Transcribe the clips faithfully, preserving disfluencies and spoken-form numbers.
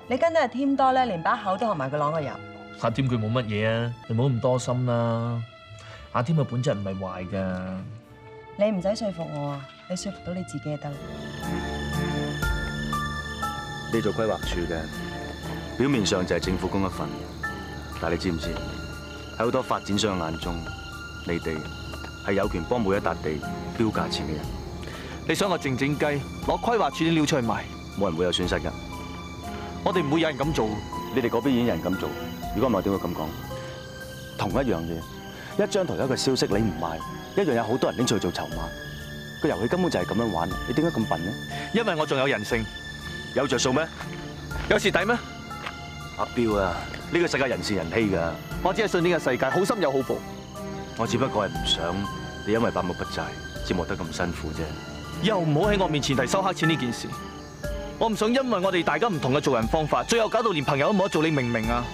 你跟得阿添多咧，連把口都學埋佢啷個油。 阿添佢冇乜嘢啊，你唔好咁多心啦。阿添嘅本質唔係壞㗎。 你唔使說服我啊，你說服到你自己就得啦。 你做規劃處嘅，表面上就係政府工一份，但係你知唔知喺好多發展商眼中，你哋係有權幫每一笪地標價錢嘅人。 你想我靜靜雞攞規劃處啲料出去賣， 冇人會有損失㗎。 我哋唔會有人咁做。 你哋嗰邊已經有人咁做，如果唔係點會咁講？同一樣嘢，一張圖一個消息你唔賣，一樣有好多人拎出去做籌碼。個遊戲根本就係咁樣玩，你點解咁笨呢？ 因為我仲有人性， 有着數咩？ 有蝕底咩？ 阿彪啊，呢個世界人善人欺㗎。 我只係信呢個世界好心有好報。 我只不過係唔想你因為百無不濟，折磨得咁辛苦啫。 以後唔好喺我面前提收黑錢呢件事。我唔想因為我哋大家唔同嘅做人方法，最後搞到連朋友都冇得做，你明唔明啊？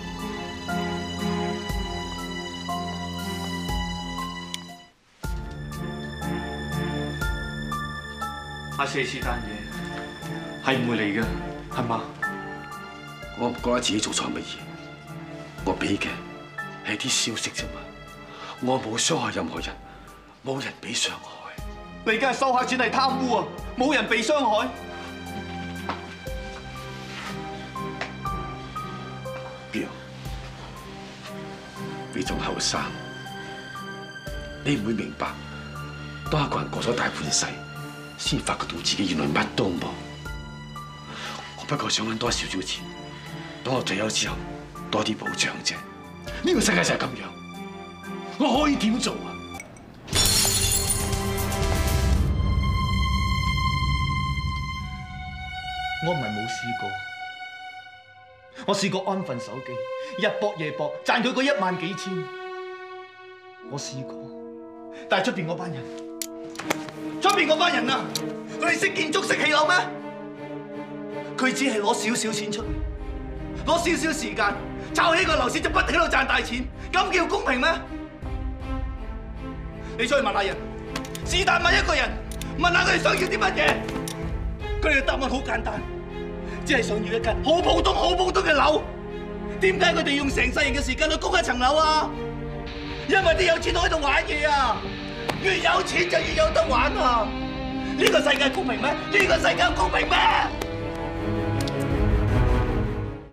阿四次單嘢係唔會嚟嘅，係嘛？ 我唔覺得自己做錯乜嘢，我俾嘅係啲消息啫嘛，我冇傷害任何人，冇人被傷害。 你而家係收黑錢係貪污啊！冇人被傷害。 彪，你仲後生，你唔會明白，當一個人過咗大半世，先發覺到自己原來乜都冇。我不過想揾多少少錢，等我退休之後多啲保障啫。呢個世界就係咁樣，我可以點做啊？ 我唔係冇試過，我試過安分守己，日搏夜搏，賺佢嗰一萬幾千。我試過，但係出邊嗰班人，出邊嗰班人啊，佢哋識建築識起樓咩？佢只係攞少少錢出嚟，攞少少時間，炒起個樓市就不停喺度賺大錢，咁叫公平咩？你出去問下人，是但問一個人，問下佢哋想要啲乜嘢？佢哋嘅答案好簡單，只係想要一間好普通、好普通嘅樓。點解佢哋用成世人嘅時間去供一層樓啊？因為啲有錢佬喺度玩嘢啊！越有錢就越有得玩啊！呢個世界公平咩？呢個世界公平咩？